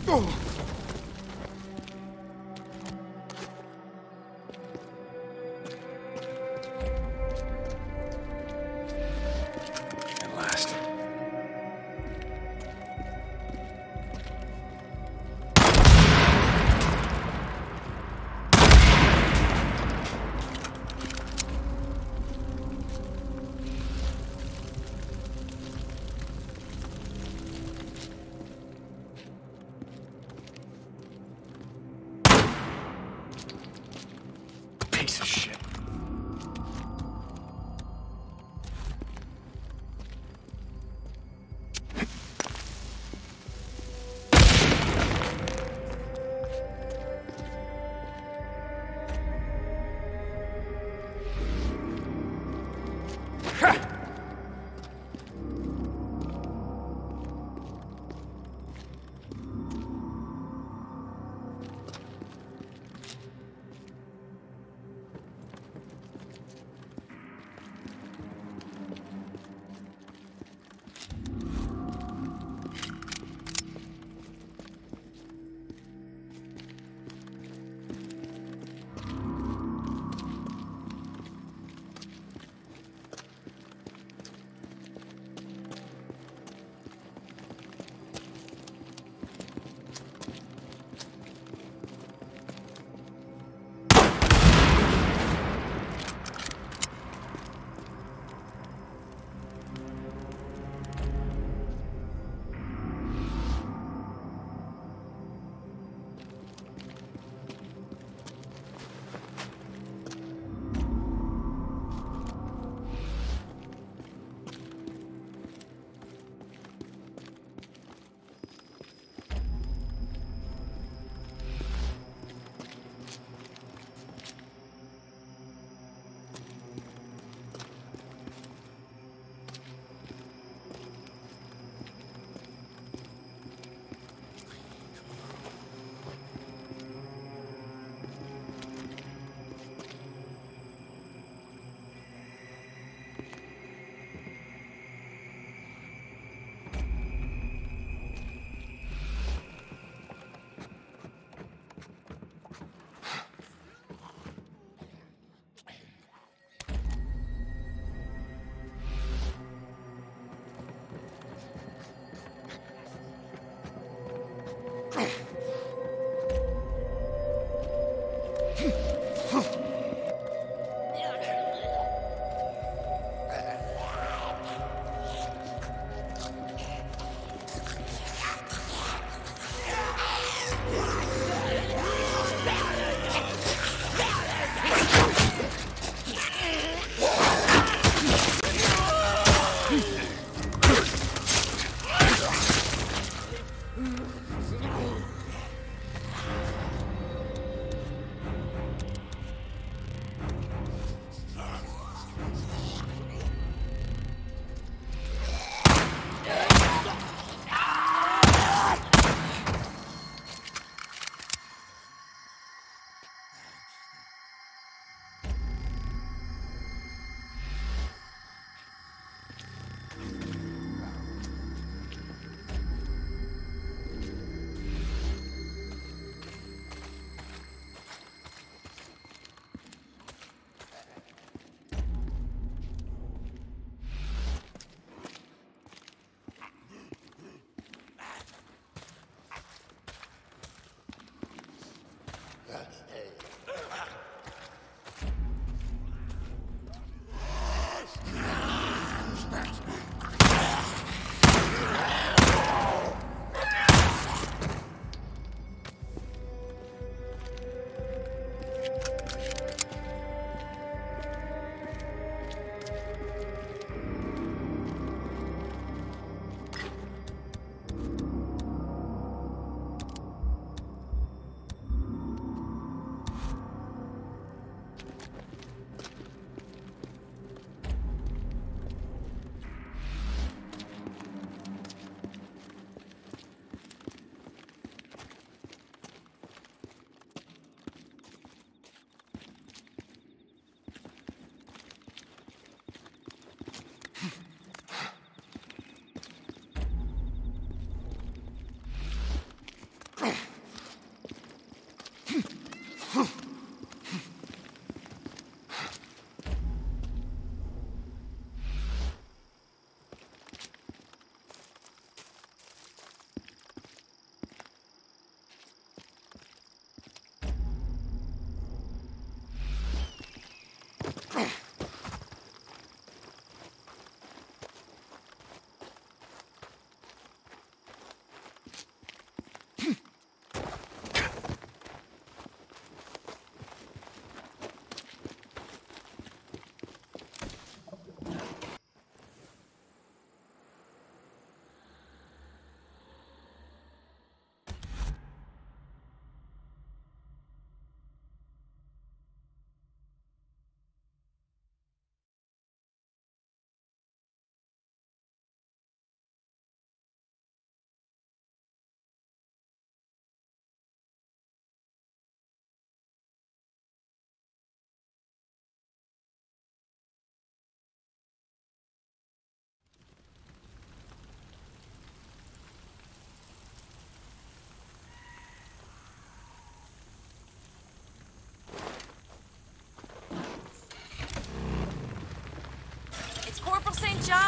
At last. Piece of shit.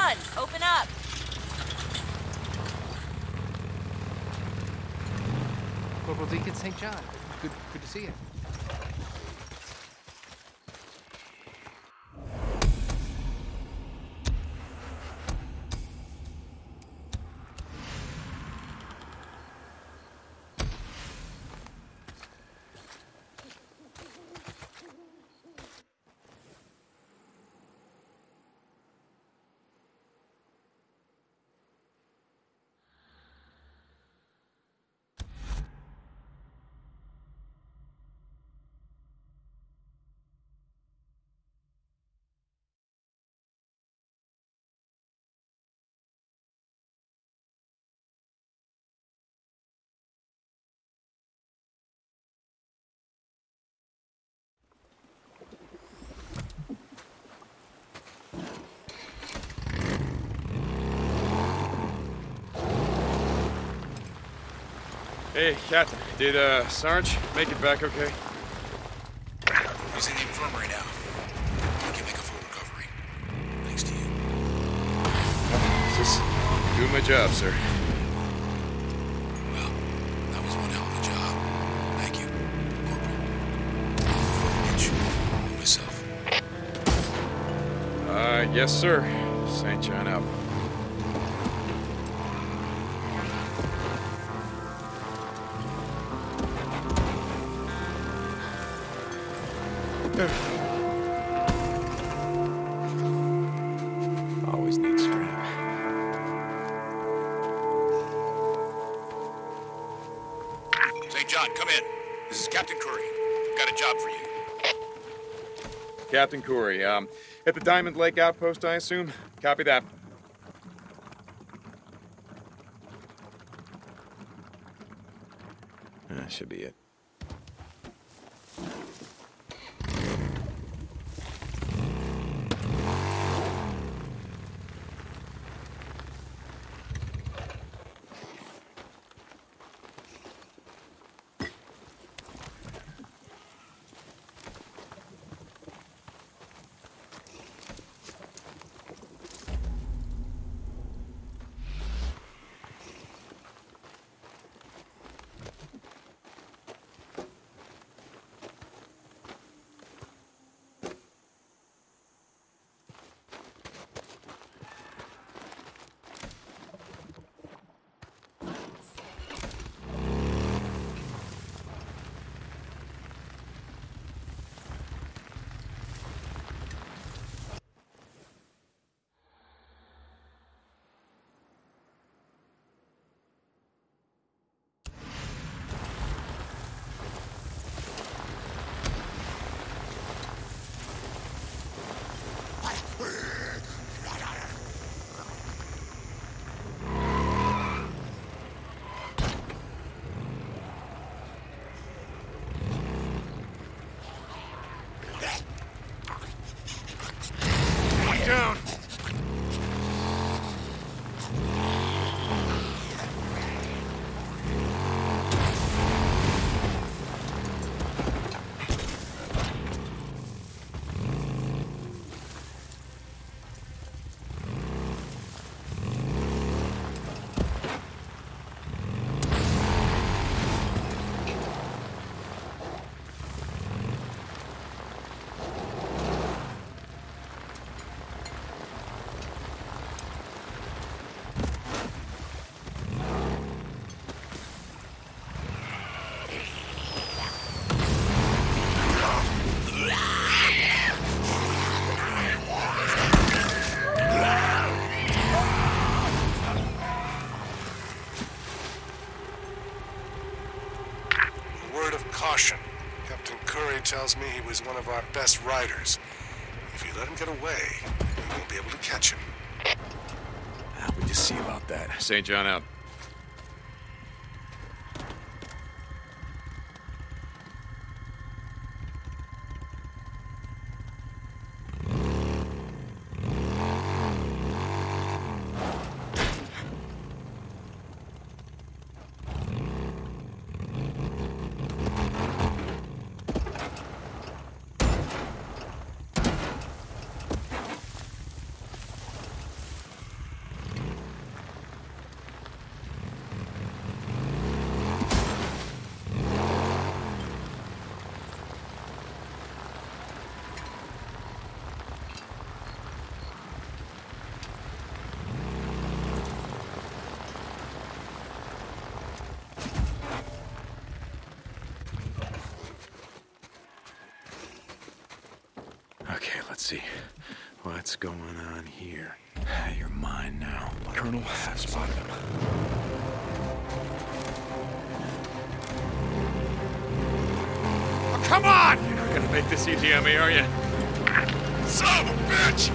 on! Open up! Corporal Deacon St. John. Good to see you. Hey, Captain. Did, Sarge make it back okay? He's in the infirmary now. He can make a full recovery. Thanks to you. Just doing my job, sir. Well, that was one hell of a job. Thank you, Corporal. Mitch, and myself. Yes, sir. St. John out. Always need scrap. St. John, come in. This is Captain Curry. I've got a job for you. Captain Corey, at the Diamond Lake outpost, I assume? Copy that. That should be it. Down. Caution. Captain Curry tells me he was one of our best riders. If you let him get away, you won't be able to catch him. We just see about that. St. John out. see. What's going on here? You're mine now. Colonel, I've spotted him. Oh, come on! You're not gonna make this easy on me, are you? Son of a bitch!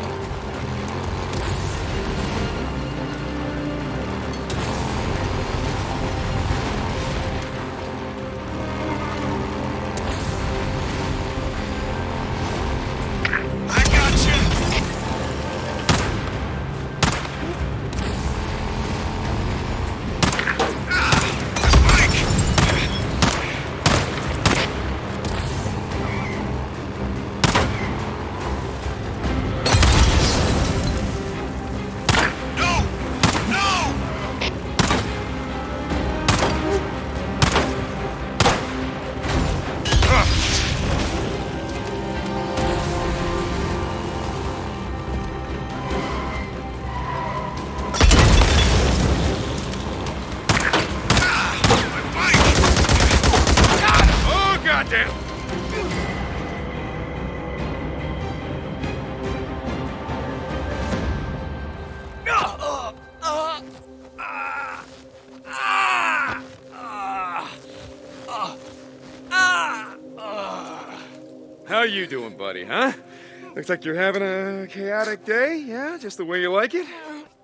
How you doing, buddy, huh? Looks like you're having a chaotic day, yeah? Just the way you like it?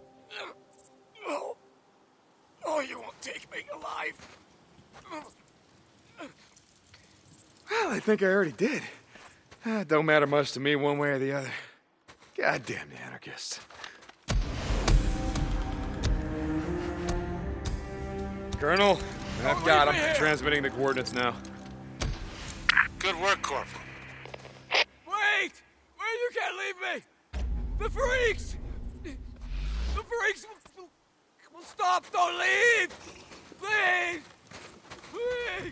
Oh, you won't take me alive. Well, I think I already did. Don't matter much to me one way or the other. Goddamn the anarchists. Colonel, I've got him. Transmitting the coordinates now. Good work, Corporal. Wait! Wait, you can't leave me! The freaks! The freaks will stop! Don't leave! Please! Please!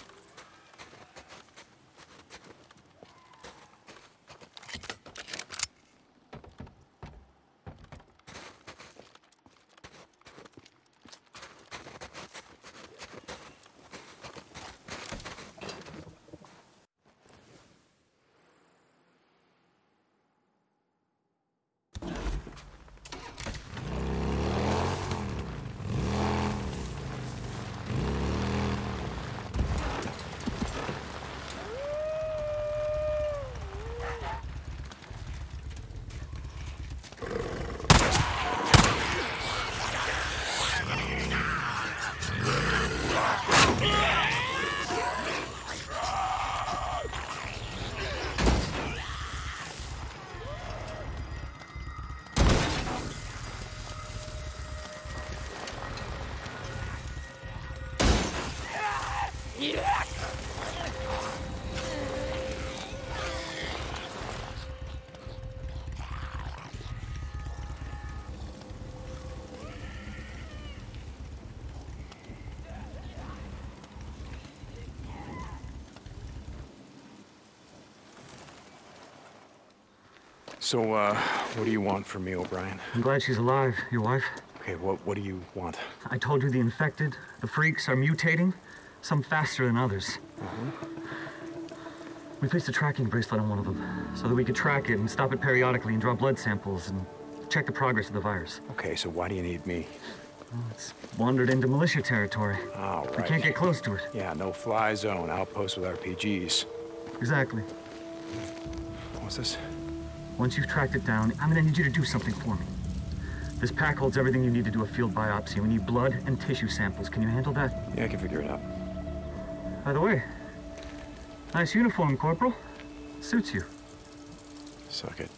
So, what do you want from me, O'Brien? I'm glad she's alive. Your wife? Okay, what do you want? I told you the infected, the freaks, are mutating. Some faster than others. We placed a tracking bracelet on one of them so that we could track it and stop it periodically and draw blood samples and check the progress of the virus. Okay, so why do you need me? Well, it's wandered into militia territory. All right. We can't get close to it. Yeah, no-fly zone, outpost with RPGs. Exactly. What's this? Once you've tracked it down, I'm gonna need you to do something for me. This pack holds everything you need to do a field biopsy. We need blood and tissue samples. Can you handle that? Yeah, I can figure it out. By the way, nice uniform, Corporal. Suits you. Suck it.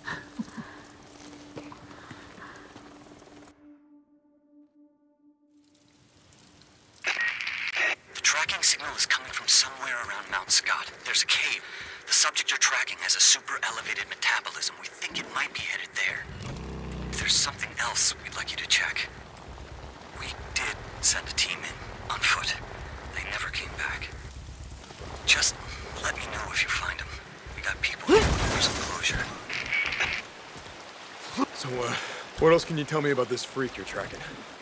The tracking signal is coming from somewhere around Mount Scott. There's a cave. The subject you're tracking has a super elevated metabolism. We think it might be headed there. If there's something else we'd like you to check. We did send a team in, on foot. They never came back. Just let me know if you find them. We got people looking for some closure. So, what else can you tell me about this freak you're tracking?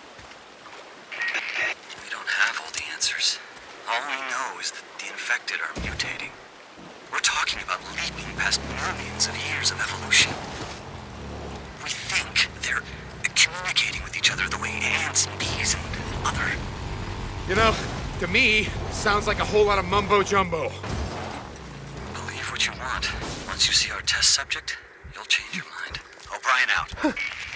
We don't have all the answers. All we know is that the infected are mutating. We're talking about leaping past millions of years of evolution. We think they're communicating with each other the way ants and bees and other... You know, to me, sounds like a whole lot of mumbo-jumbo. Believe what you want. Once you see our test subject, you'll change your mind. O'Brien out.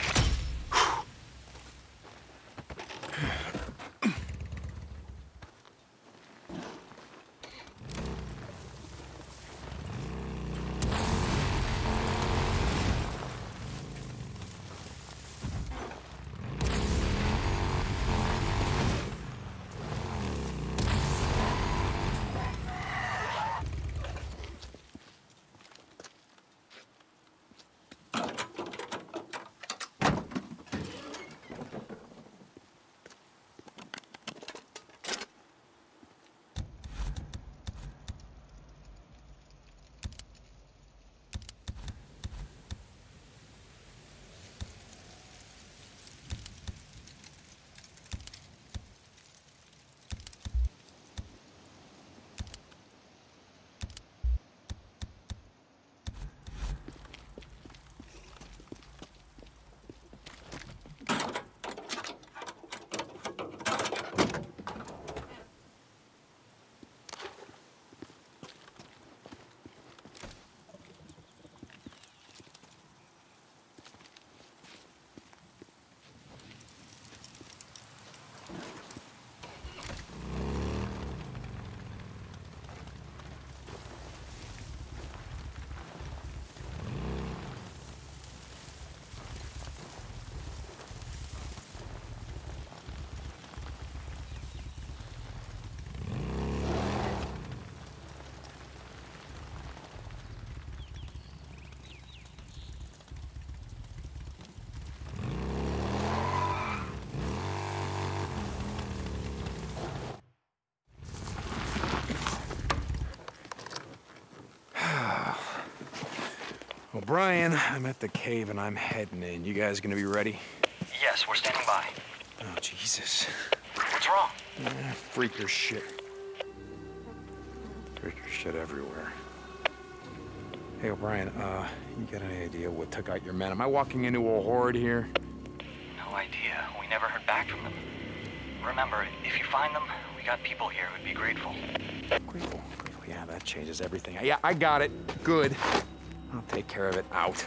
O'Brien, I'm at the cave and I'm heading in. You guys gonna be ready? Yes, we're standing by. Oh, Jesus. What's wrong? Freaker shit. Freaker shit everywhere. Hey, O'Brien, you got any idea what took out your men? Am I walking into a horde here? No idea. We never heard back from them. Remember, if you find them, we got people here who'd be grateful. Grateful. Yeah, that changes everything. Yeah, I got it. Good. I'll take care of it. Out.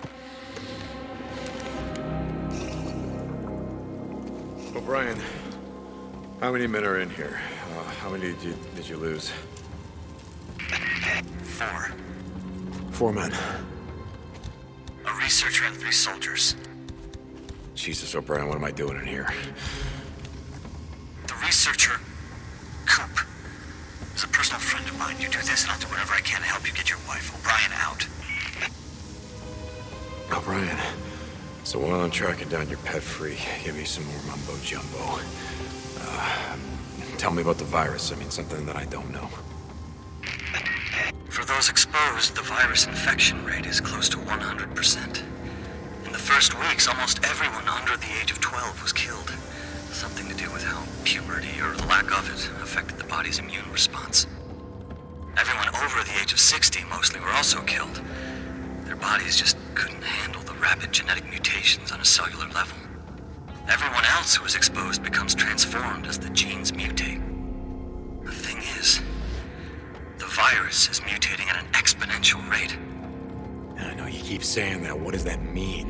O'Brien, how many men are in here? How many did you lose? 4. 4 men. A researcher and 3 soldiers. Jesus, O'Brien, what am I doing in here? The researcher, Coop, is a personal friend of mine. You do this and I'll do whatever I can to help you get your wife. O'Brien out. O'Brien, so while I'm tracking down your pet freak, give me some more mumbo-jumbo. Tell me about the virus. I mean, something that I don't know. For those exposed, the virus infection rate is close to 100%. In the first weeks, almost everyone under the age of 12 was killed. Something to do with how puberty, or the lack of it, affected the body's immune response. Everyone over the age of 60 mostly were also killed. Their bodies just couldn't handle the rapid genetic mutations on a cellular level. Everyone else who is exposed becomes transformed as the genes mutate. The thing is, the virus is mutating at an exponential rate. I know you keep saying that. What does that mean?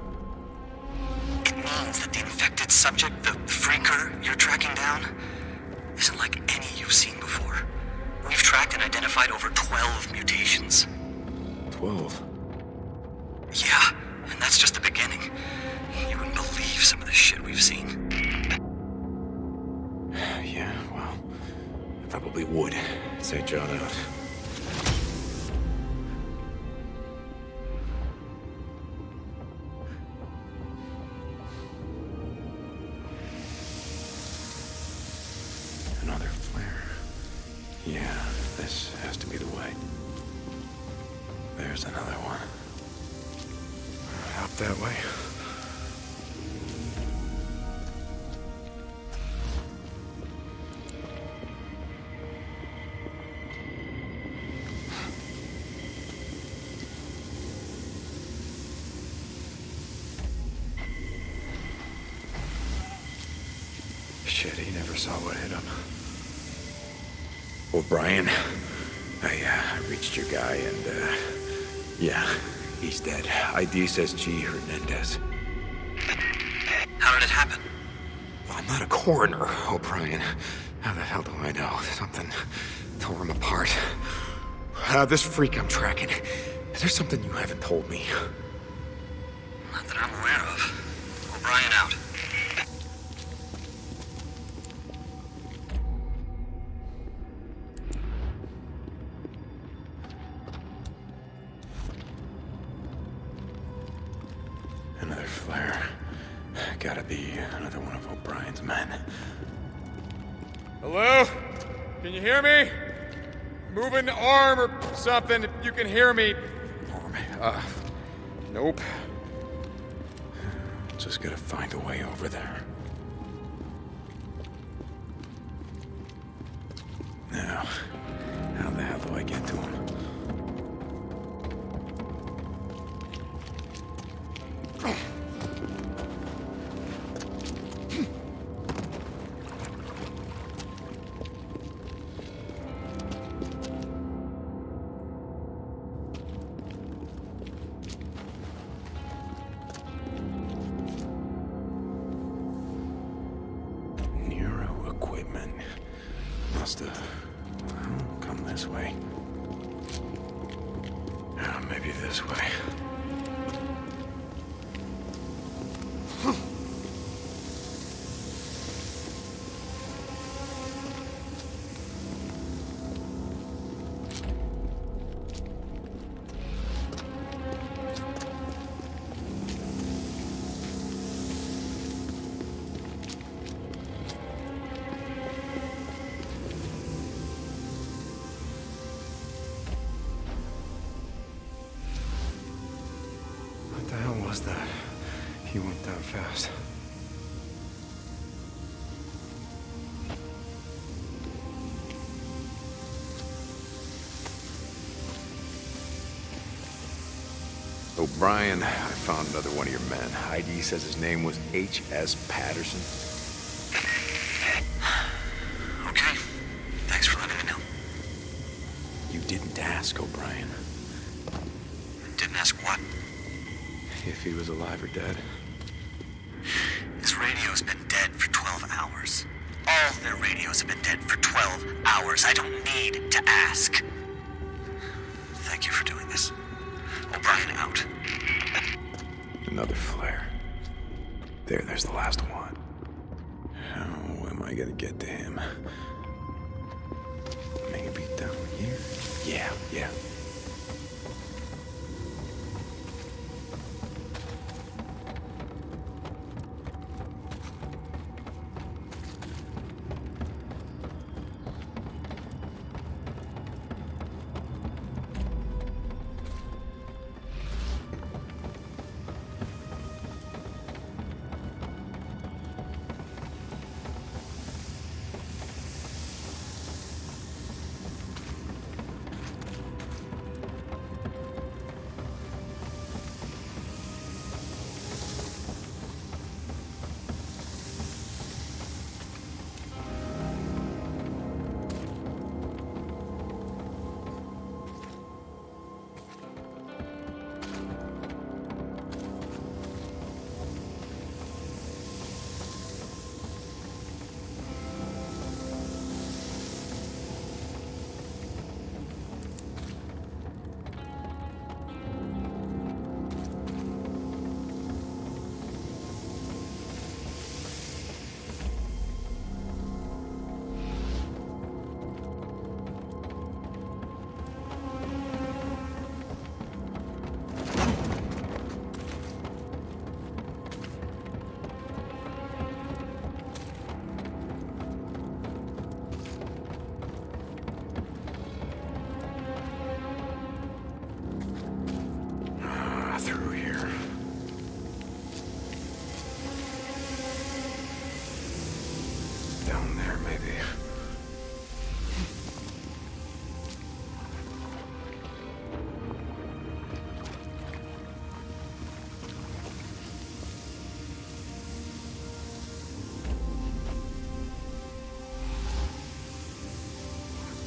It means that the infected subject, the freaker you're tracking down, isn't like any you've seen before. We've tracked and identified over 12 mutations. 12? Yeah, and that's just the beginning. You wouldn't believe some of the shit we've seen. Yeah, well, I probably would. St. John out. Another flare. Yeah, this has to be the way. There's another one. Up that way. saw what hit him. O'Brien, I reached your guy and, yeah, he's dead. ID says G. Hernandez. How did it happen? I'm not a coroner, O'Brien. How the hell do I know? Something tore him apart. This freak I'm tracking. Is there something you haven't told me? Not that I'm aware of. O'Brien out. Another flare. Gotta be another one of O'Brien's men. Hello? Can you hear me? Move an arm or something if you can hear me. Arm? Nope. Just gotta find a way over there. Now, how the hell do I get to him? Equipment. Must have come this way. Maybe this way. What the hell was that? He went down fast. O'Brien, I found another one of your men. ID says his name was H.S. Patterson. Okay. Thanks for letting me know. You didn't ask, O'Brien. Didn't ask what? If he was alive or dead. His radio's been dead for 12 hours. All their radios have been dead for 12 hours. I don't need to ask. Thank you for doing this. O'Brien out. Another flare. There's the last one. How am I gonna get to him? Maybe down here? Yeah.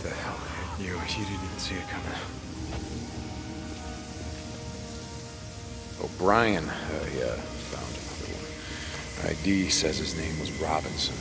the hell hit you? You didn't even see it coming. O'Brien, yeah, found another one. ID says his name was Robinson.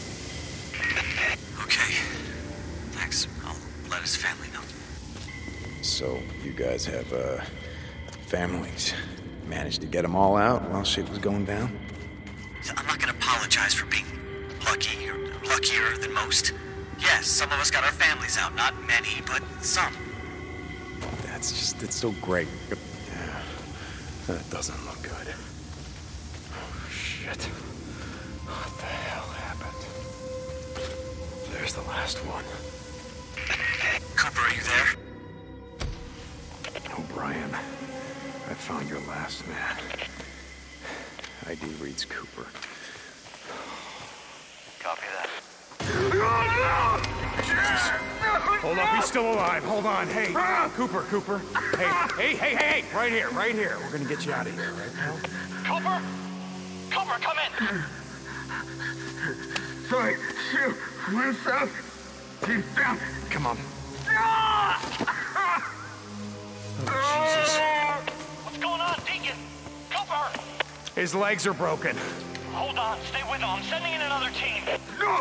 Okay. Thanks. I'll let his family know. So, you guys have, families. Managed to get them all out while shit was going down? I'm not gonna apologize for being lucky or luckier than most. Yes, some of us got our families out. Not many, but some. It's so great. Yeah, that doesn't look good. Oh, shit. What the hell happened? There's the last one. Cooper, are you there? O'Brien, I found your last man. ID reads Cooper. Copy that. Hold up, he's still alive. Hold on. Hey, Cooper. Hey. Right here. We're gonna get you out of here, right, pal? Cooper, come in! Sorry, shoot. Went south. Team's down. Come on. What's going on, Deacon? Cooper! His legs are broken. Hold on, stay with him. I'm sending in another team. No.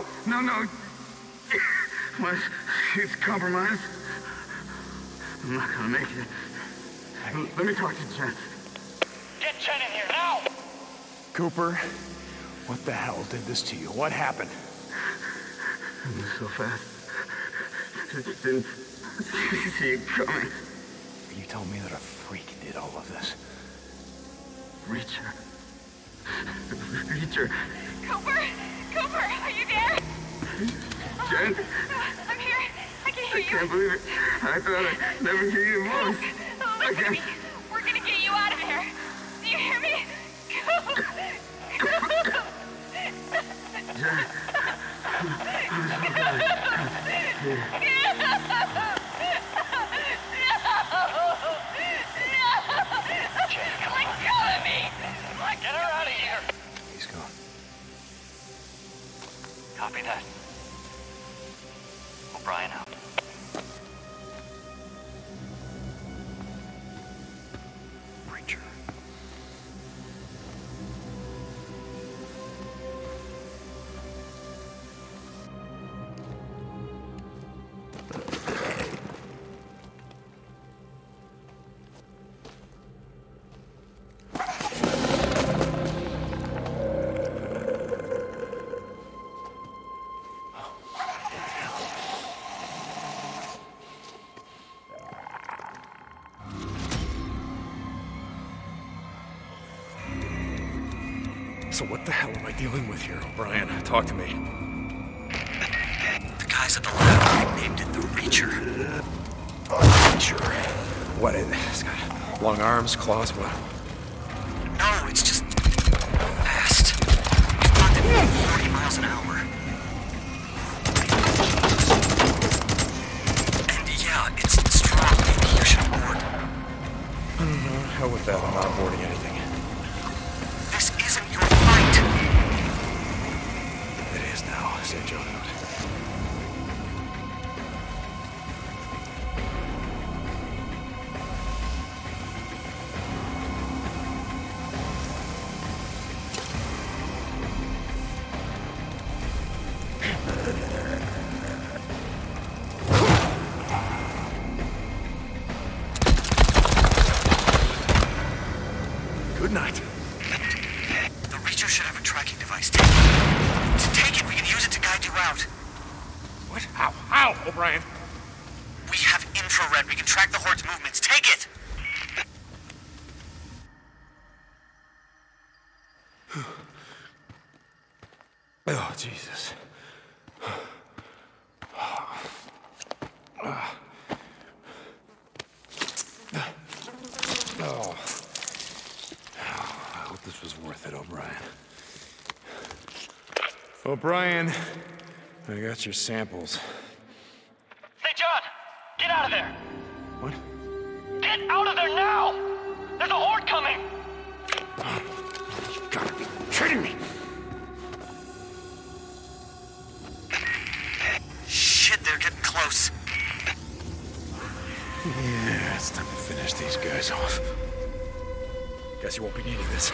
She's compromised. I'm not gonna make it. Let me talk to Jen. Get Jen in here, now! Cooper, what the hell did this to you? What happened? I moved so fast. Just didn't see it coming. You told me that a freak did all of this. Reacher. Cooper, are you there? Jen? I'm here. I can hear I you. can't believe it. I thought I'd never hear your voice. Listen to me. We're gonna get you out of here. Do you hear me? Jen. Let go of me. Get her out of here! He's gone. Copy that. O'Brien out. Preacher. So what the hell am I dealing with here, O'Brien? Talk to me. The guys at the lab named it the Reacher. Sure. What is it? It's got long arms, claws, what? No, it's just fast. It's not that 40 miles an hour. And yeah, it's strong. Maybe you should abort. Hell with that, I'm not aborting anything. This isn't your fight. It is now, said Joe Note. Good night. The Reacher should have a tracking device. Take it. Take it. We can use it to guide you out. What? How, O'Brien? We have infrared. We can track the Horde's movements. Take it. Oh, Jesus. Oh. I hope this was worth it, O'Brien. O'Brien, I got your samples. Hey, John! Get out of there! What? Get out of there now! There's a Horde coming! You gotta be kidding me! Shit, they're getting close. Yeah, it's time to finish these guys off. Guess you won't be needing this.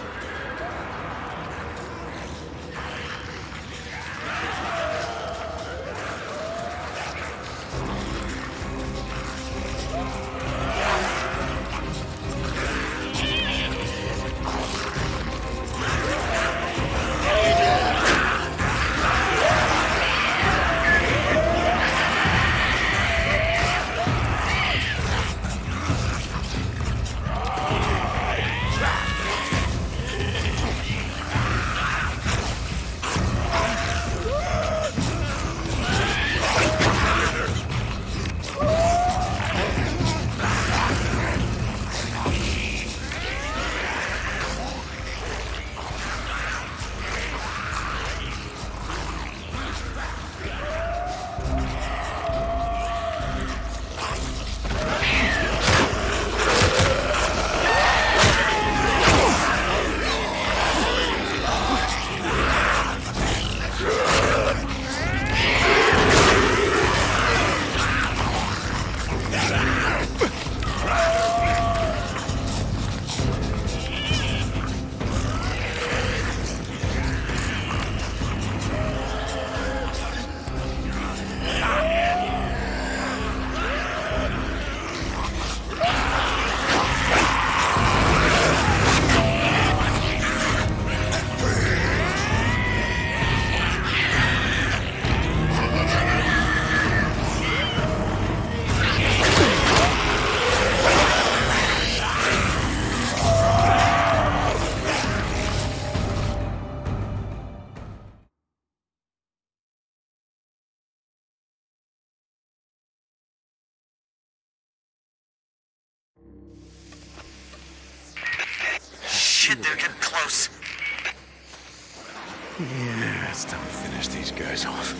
Shit, they're getting close. Yeah, it's time to finish these guys off.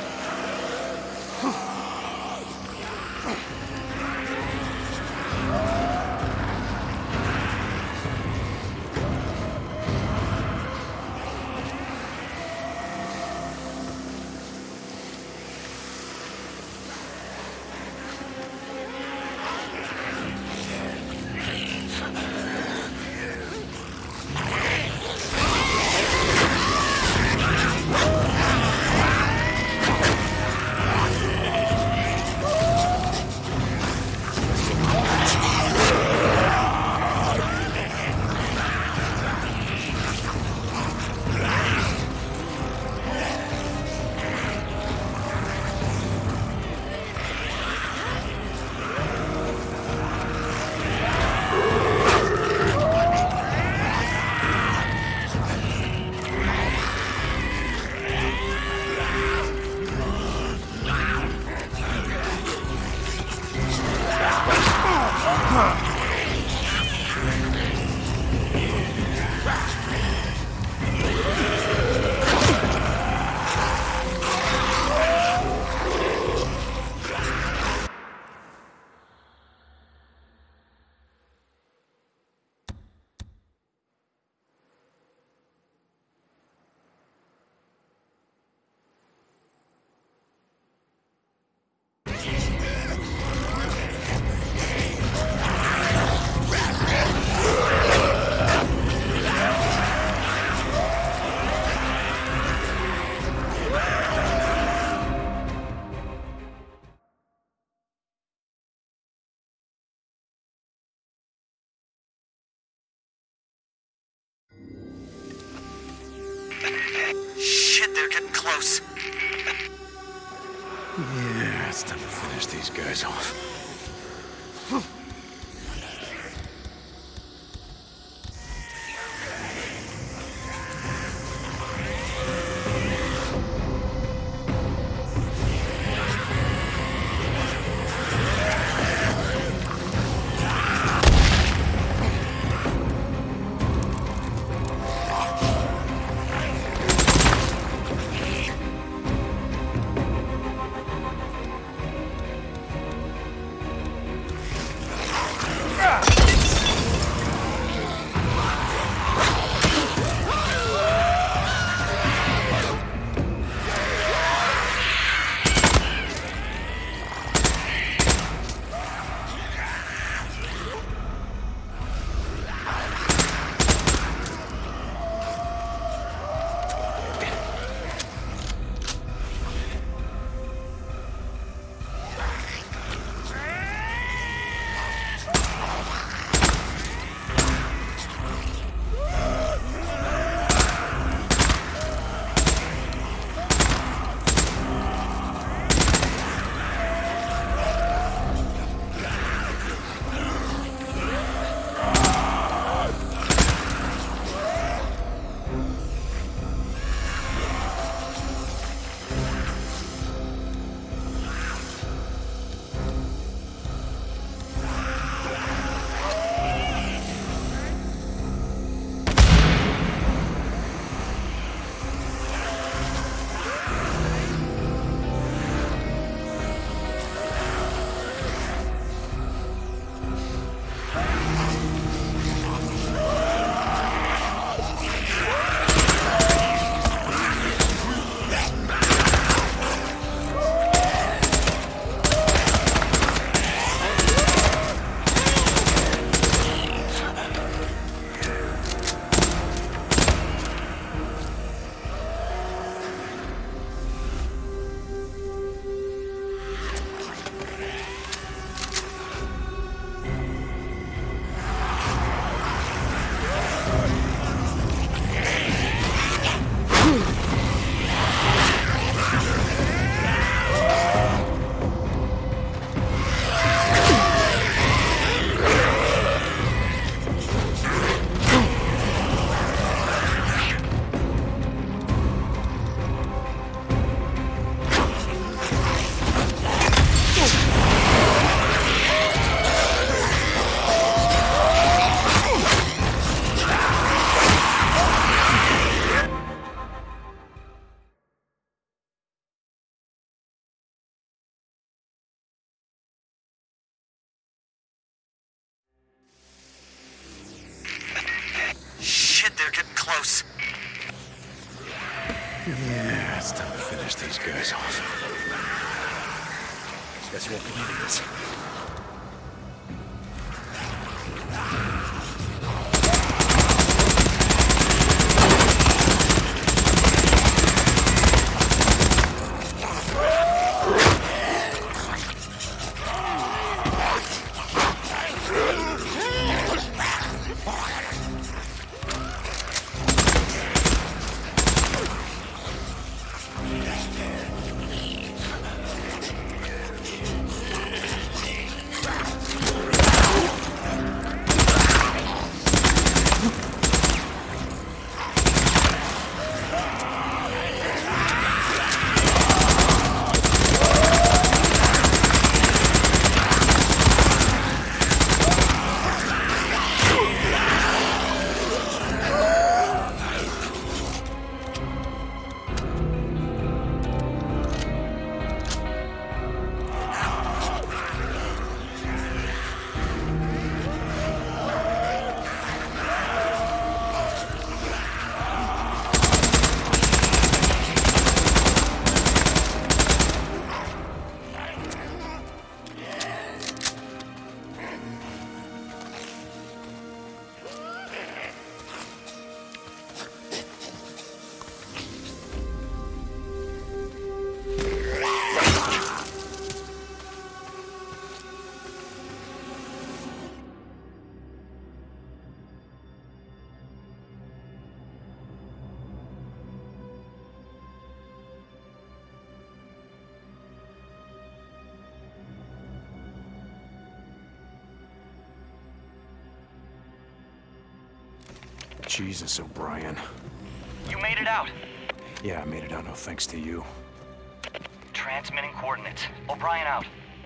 Shit, they're getting close. Yeah, it's time to finish these guys off. close. Yeah, it's time to finish these guys off. Guess you won't be needing this. Jesus, O'Brien. You made it out. Yeah, I made it out, no thanks to you. Transmitting coordinates. O'Brien out.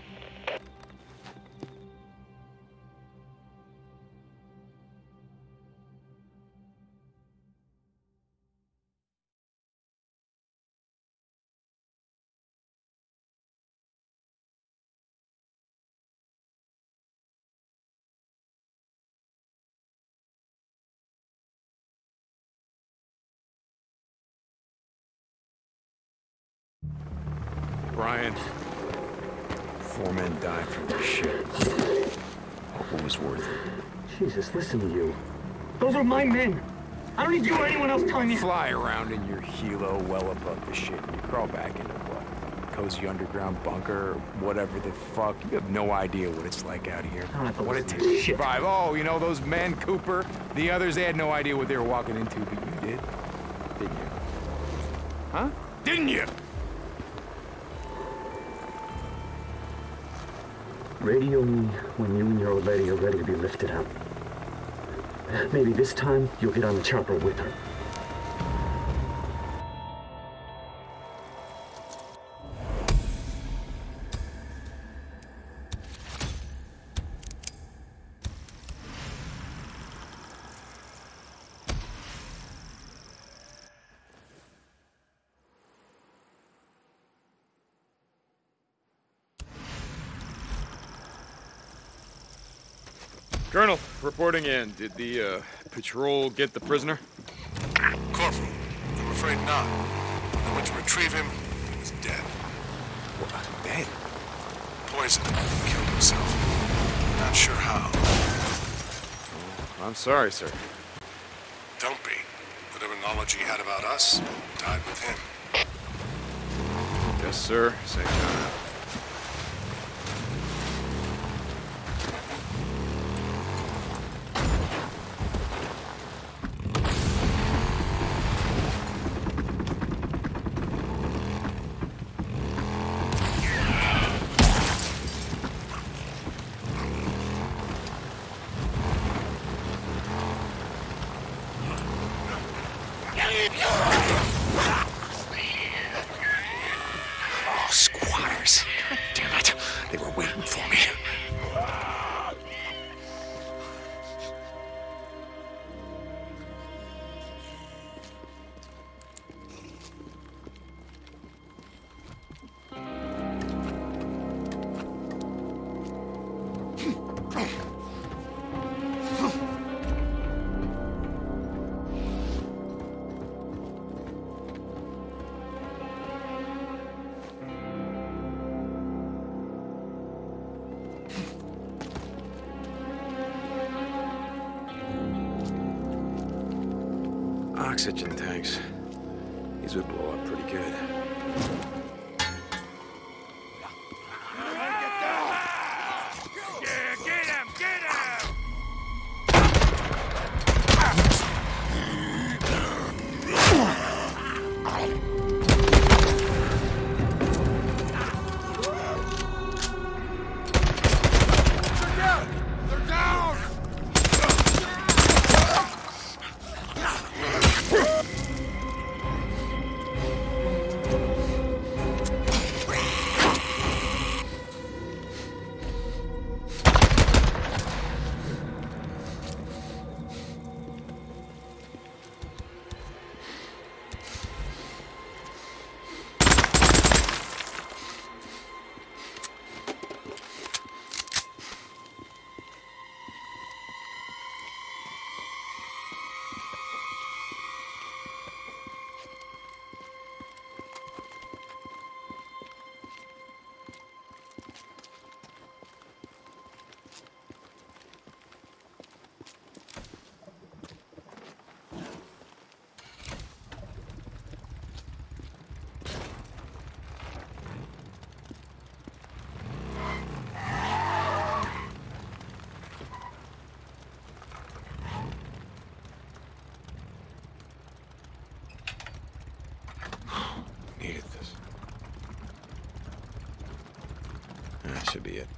Brian, 4 men died from this shit. Hope it was worth it. Jesus, listen to you. Those are my men. I don't need you or anyone else telling me. Fly around in your helo well above the shit. You crawl back into what? Cozy underground bunker or whatever the fuck. You have no idea what it's like out here. I don't have to What it listen takes to to shit. survive. Oh, you know those men, Cooper? The others, they had no idea what they were walking into, but you did. Didn't you? Huh? Didn't you? Radio me when you and your old lady are ready to be lifted out. Maybe this time you'll get on the chopper with her. Colonel, reporting in. Did the patrol get the prisoner? Corporal, I'm afraid not. When I went to retrieve him, he was dead. What? Dead? Poisoned. Killed himself. Not sure how. I'm sorry, sir. Don't be. Whatever knowledge he had about us died with him. Yes, sir. Same time. Oh, squatters. oxygen tanks. These would blow up pretty good. Needed this. That should be it.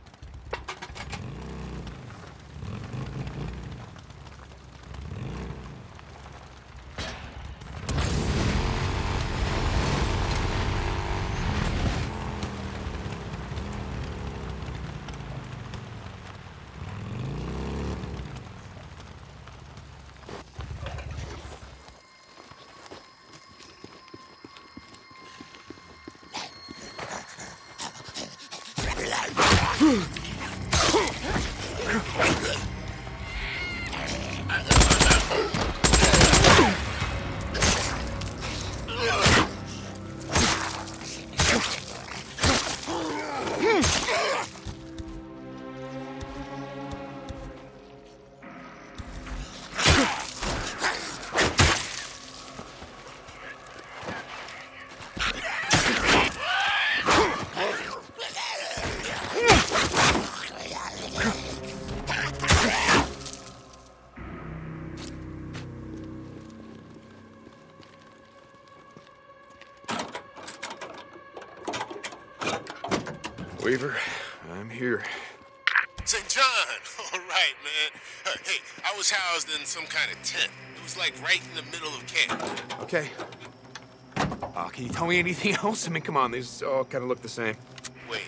Weaver, I'm here. St. John! All right, man. Hey, I was housed in some kind of tent. It was like right in the middle of camp. Okay. Can you tell me anything else? I mean, come on, these all kind of look the same. Wait.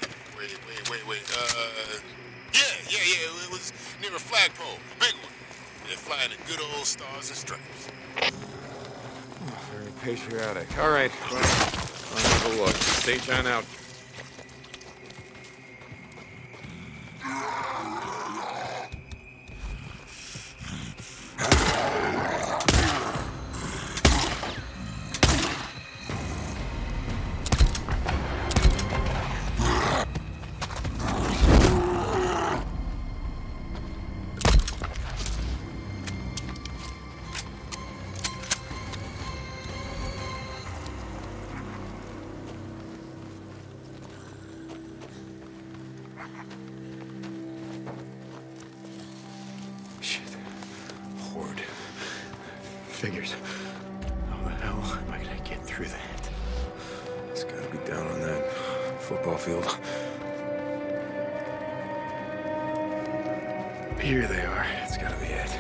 Yeah. It was near a flagpole, a big one. They're flying the good old stars and stripes. Oh, very patriotic. All right, well, I'll have a look. St. John out. Figures. How the hell am I gonna get through that? It's gotta be down on that football field. Here they are. It's gotta be it.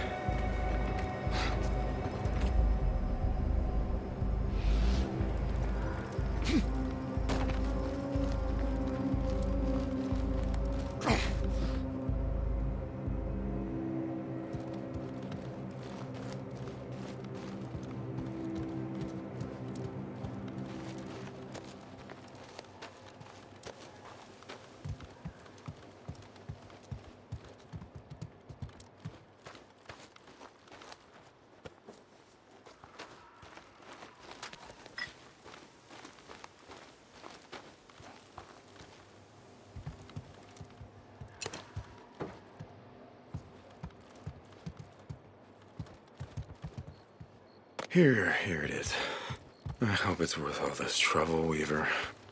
Here it is. I hope it's worth all this trouble, Weaver.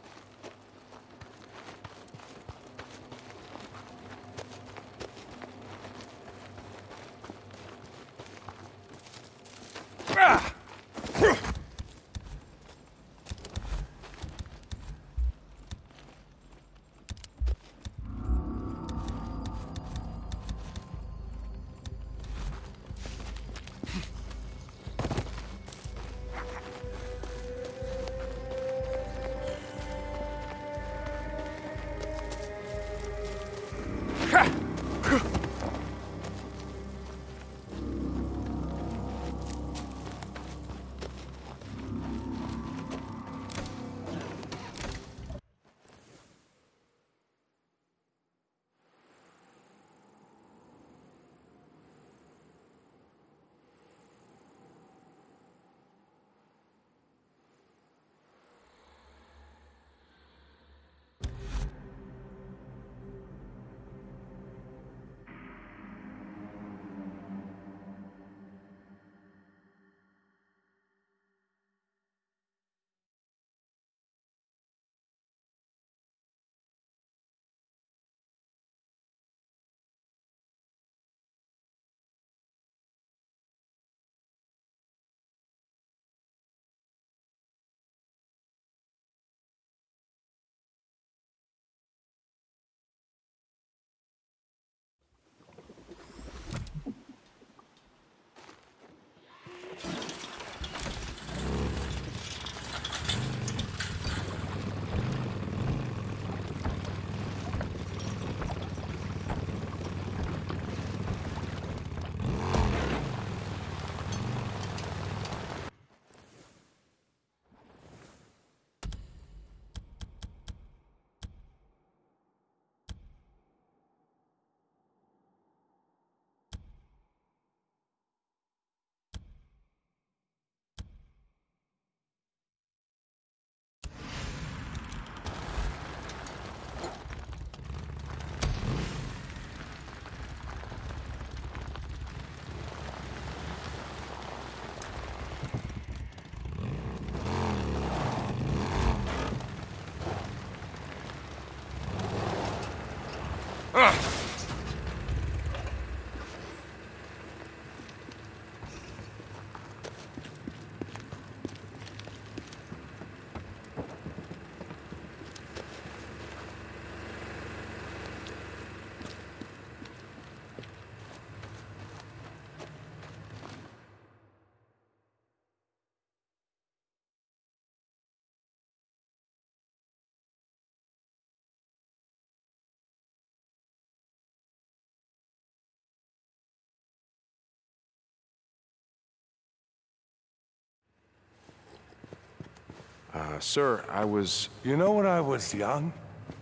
Sir, I was... You know, when I was young,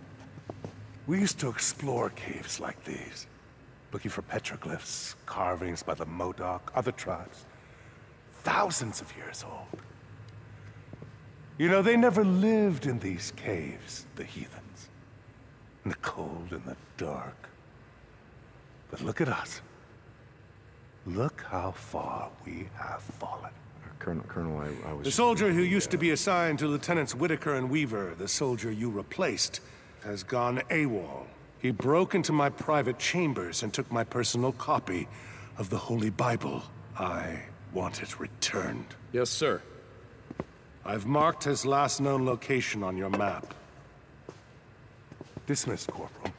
we used to explore caves like these, looking for petroglyphs, carvings by the Modoc, other tribes, thousands of years old. You know, they never lived in these caves, the heathens, in the cold and the dark. But look at us. Look how far we have fallen. Colonel, I was... The soldier who used to be assigned to Lieutenants Whitaker and Weaver, the soldier you replaced, has gone AWOL. He broke into my private chambers and took my personal copy of the Holy Bible. I want it returned. Yes, sir. I've marked his last known location on your map. Dismissed, Corporal.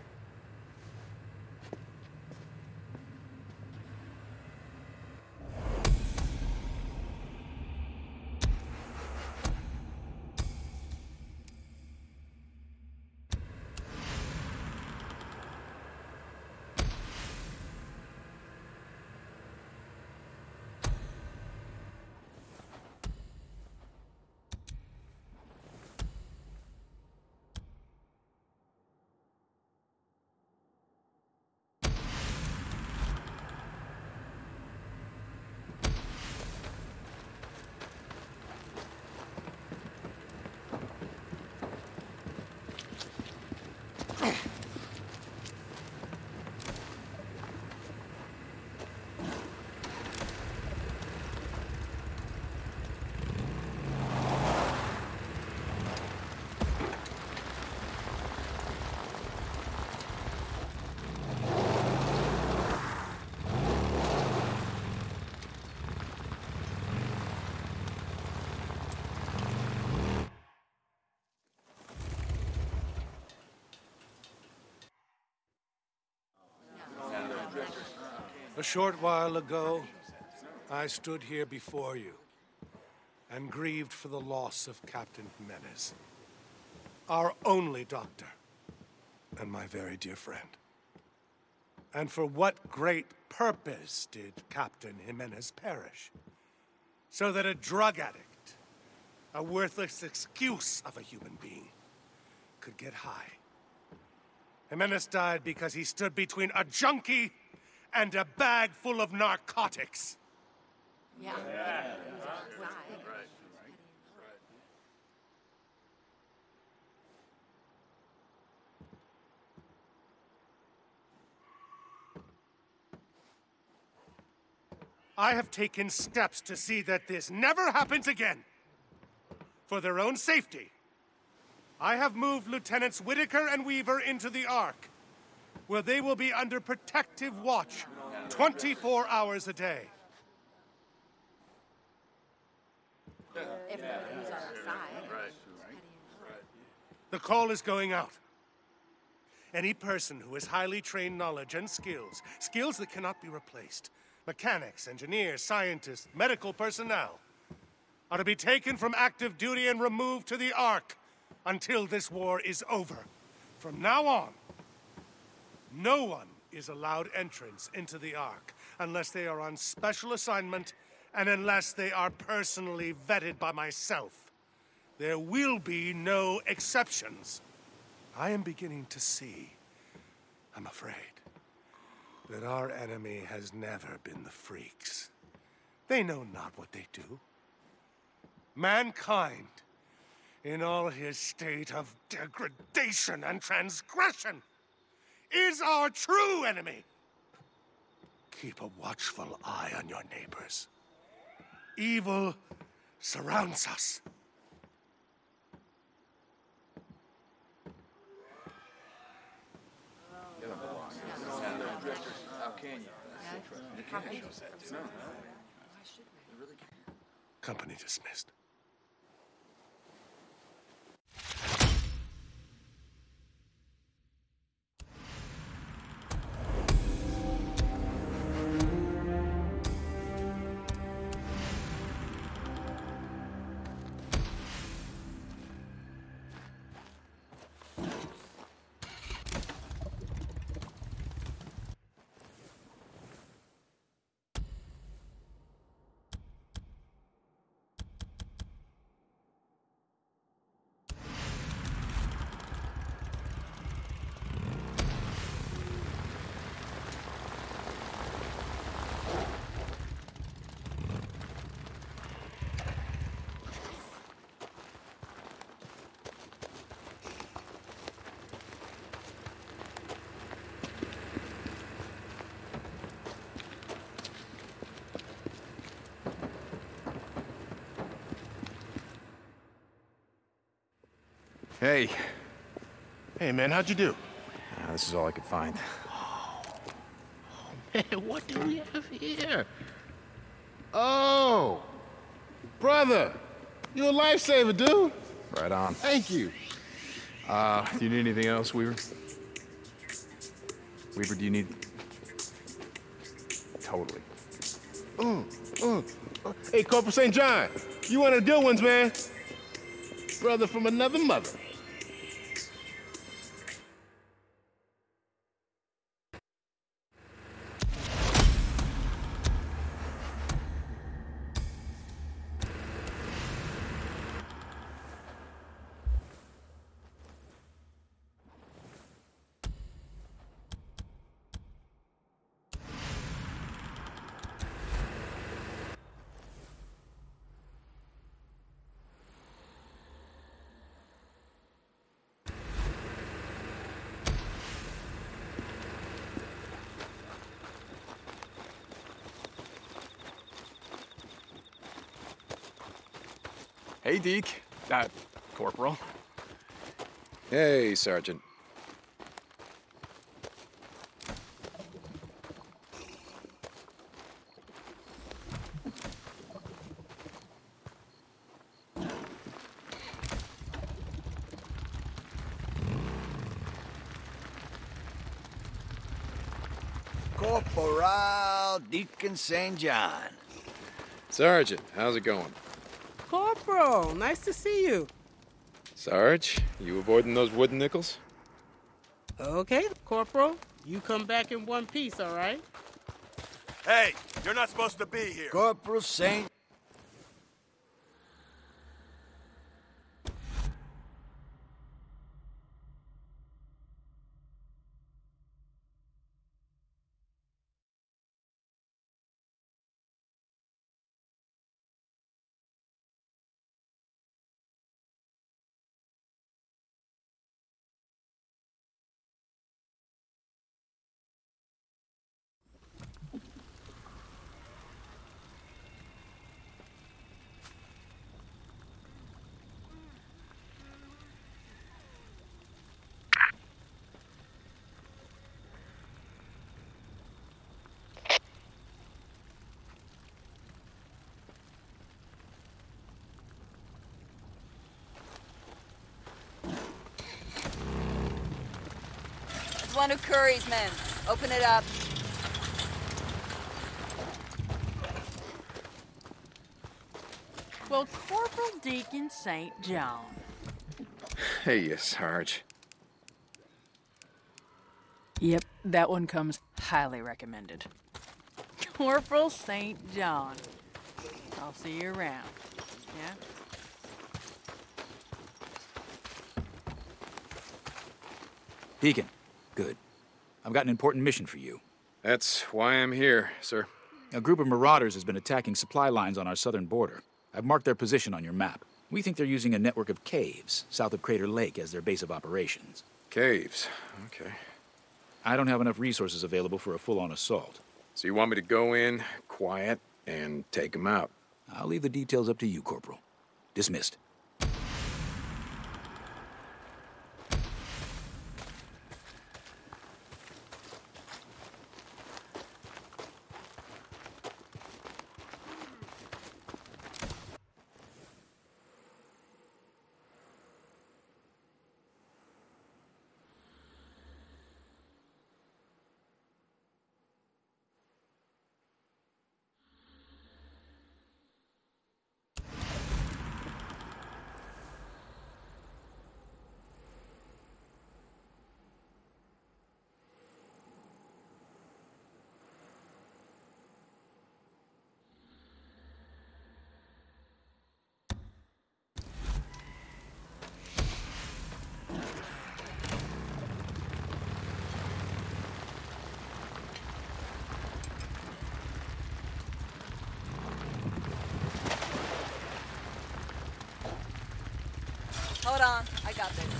A short while ago, I stood here before you and grieved for the loss of Captain Jimenez, our only doctor and my very dear friend. And for what great purpose did Captain Jimenez perish? So that a drug addict, a worthless excuse of a human being, could get high. Jimenez died because he stood between a junkie and a bag full of narcotics. Yeah. I have taken steps to see that this never happens again. For their own safety, I have moved Lieutenants Whitaker and Weaver into the Ark, where they will be under protective watch 24 hours a day. If nobody's on our side. The call is going out. Any person who has highly trained knowledge and skills that cannot be replaced, mechanics, engineers, scientists, medical personnel, are to be taken from active duty and removed to the Ark until this war is over. From now on, no one is allowed entrance into the Ark unless they are on special assignment and unless they are personally vetted by myself. There will be no exceptions. I am beginning to see, I'm afraid, that our enemy has never been the freaks. They know not what they do. Mankind, in all his state of degradation and transgression, is our true enemy. Keep a watchful eye on your neighbors. Evil surrounds us. Company dismissed. Hey. Hey, man, how'd you do? This is all I could find. Man, what do we have here? Oh! Brother! You a lifesaver, dude! Right on. Thank you. Do you need anything else, Weaver? Weaver, do you need... Totally. Hey, Corporal St. John, you one of the good ones, man. Brother from another mother. Hey, Deke. Corporal. Hey, Sergeant. Corporal Deacon St. John. Sergeant, how's it going? Corporal, nice to see you. Sarge, you avoiding those wooden nickels? Okay, Corporal, you come back in one piece, all right? Hey, you're not supposed to be here. Corporal St. It's one of Curry's men. Open it up. Well, Corporal Deacon St. John. Hey, Sarge. Yep, that one comes highly recommended. Corporal St. John. I'll see you around. Yeah? Deacon, good. I've got an important mission for you. That's why I'm here, sir. A group of marauders has been attacking supply lines on our southern border. I've marked their position on your map. We think they're using a network of caves south of Crater Lake as their base of operations. Caves, okay. I don't have enough resources available for a full-on assault. So you want me to go in, quiet, and take them out? I'll leave the details up to you, Corporal. Dismissed. Hold on, I got this.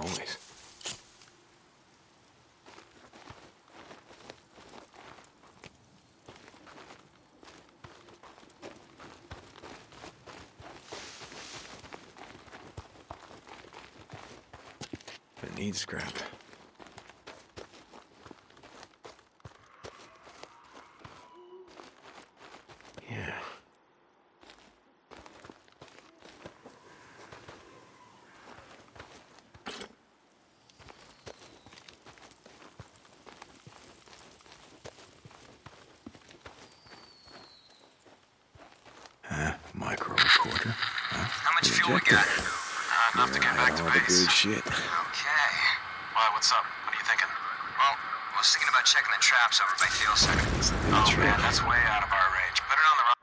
always. I need scrap. Yeah. Micro recorder. Huh? How much fuel we got? Enough to get back to all the base. good shit. Okay. Why, what's up? What are you thinking? Well, I was thinking about checking the traps over by Thielsen. Oh, man, that's way out of our range. Put it on the right.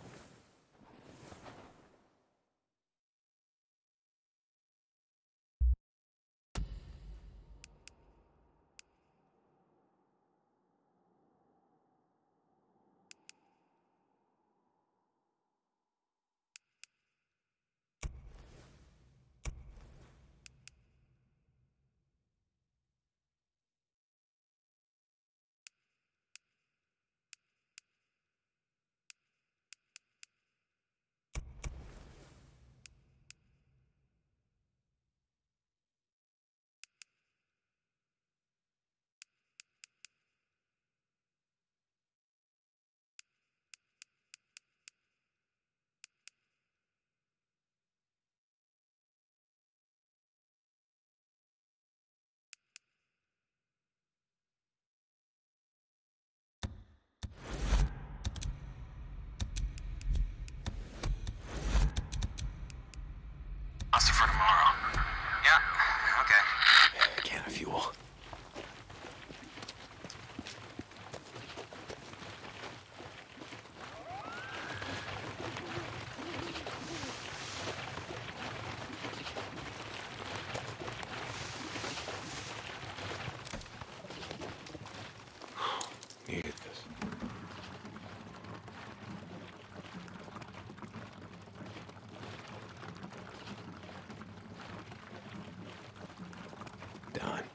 For tomorrow. Yeah, okay. Can of fuel. Needed this. Done.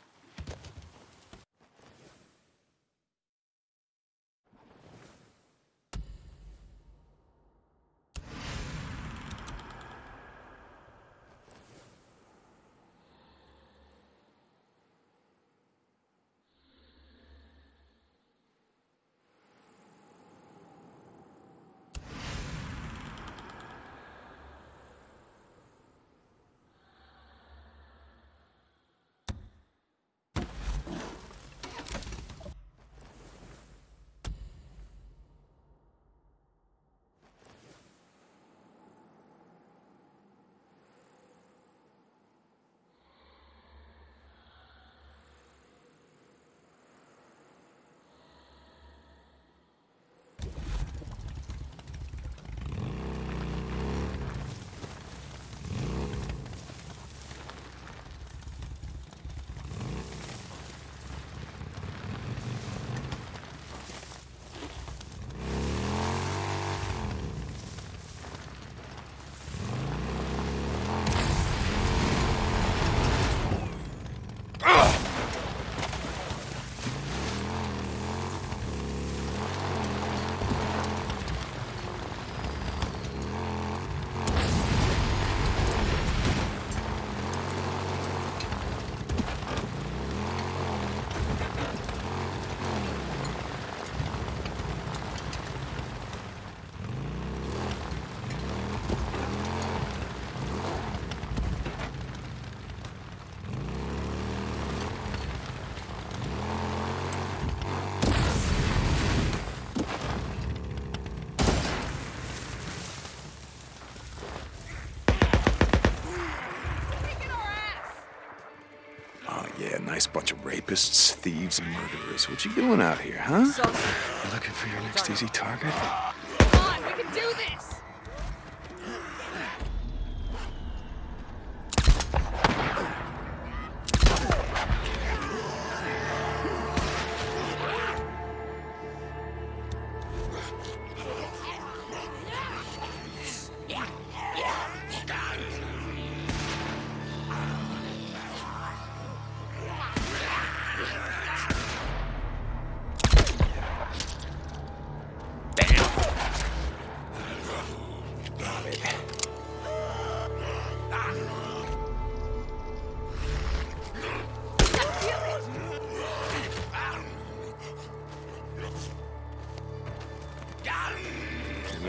Yeah, nice bunch of rapists, thieves, and murderers. What you doing out here, huh? You looking for your next easy target? Come on, we can do this!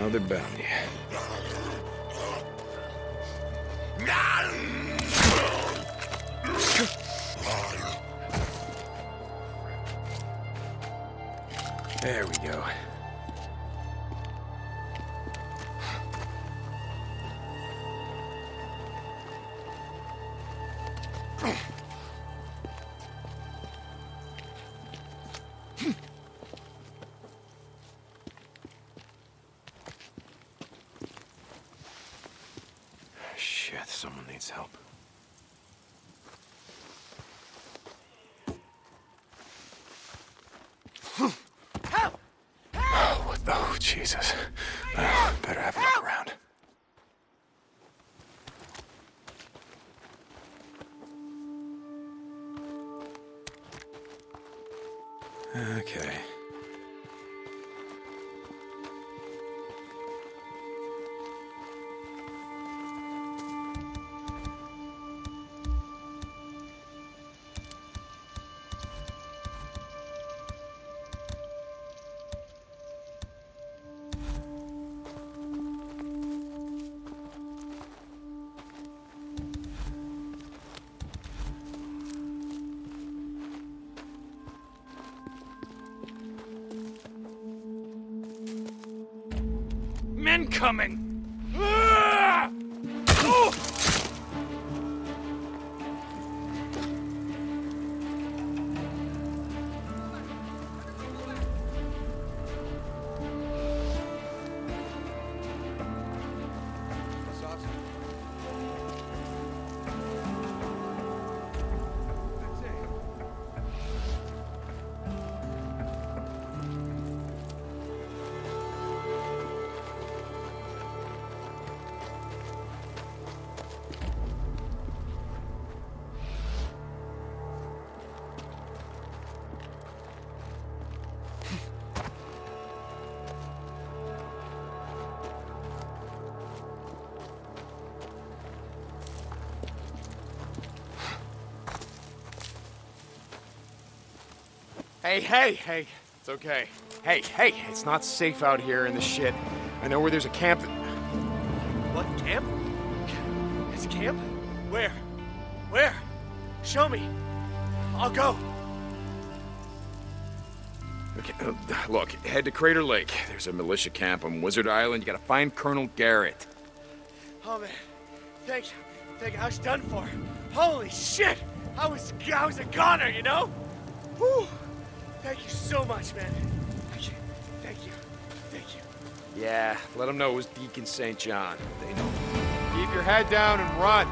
Another bounty. There we go. Shit, someone needs help. Help! Oh, Jesus. Better have a look around. Okay. Men coming! Ah! Oh! Hey, it's okay. Hey, it's not safe out here in the shit. I know where there's a camp that... What, camp? It's a camp? Where? Where? Show me. I'll go. Okay, look, head to Crater Lake. There's a militia camp on Wizard Island. You gotta find Colonel Garrett. Oh, man. Thank you. I was done for. Holy shit! I was a goner, you know? Whew. Thank you so much, man. Thank you. Yeah, let them know it was Deacon St. John. They know. Keep your head down and run.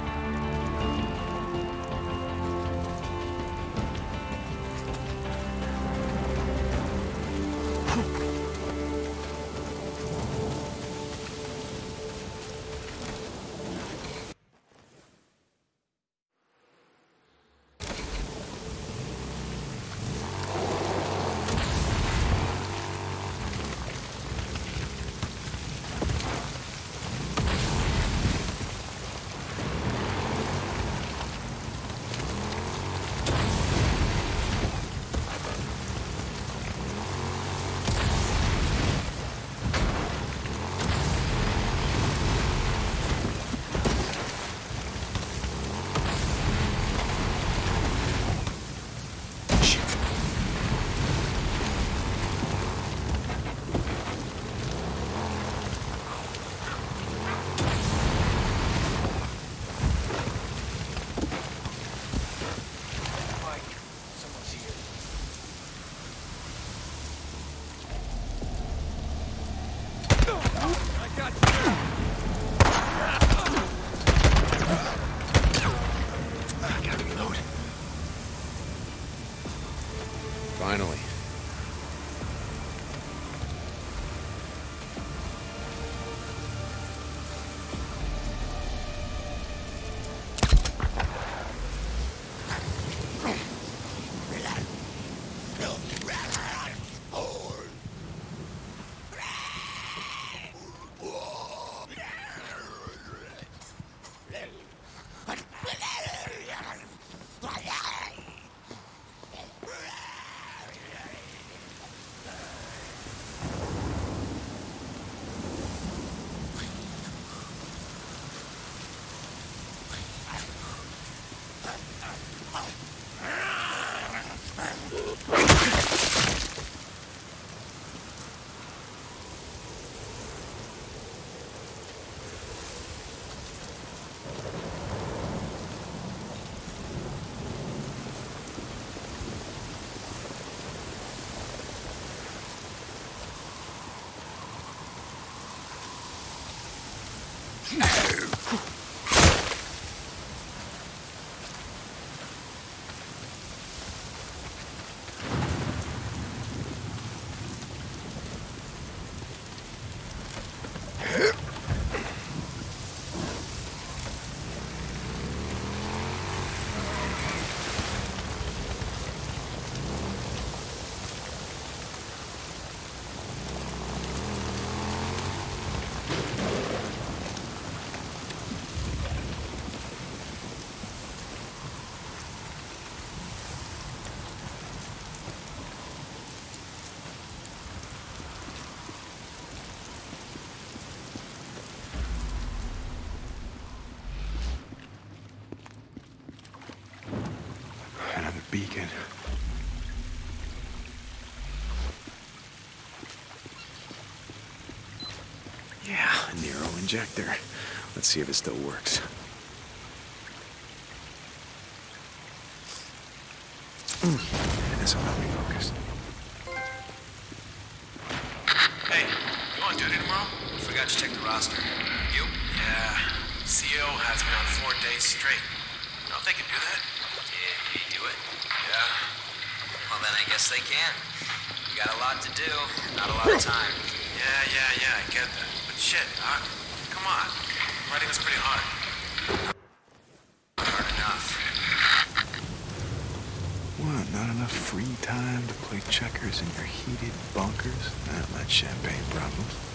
Finally. kid. Yeah, a Nero injector. Let's see if it still works. This will help me focus. Hey, you on duty tomorrow? Forgot to check the roster. You? Yeah. CO has me on 4 days straight. You know if they can do that? Did he do it? Yeah. Well, then I guess they can. You got a lot to do, not a lot of time. Yeah, I get that. But shit, Doc. Come on. Writing is pretty hard. Hard enough. What, not enough free time to play checkers in your heated bunkers? Not much champagne problems.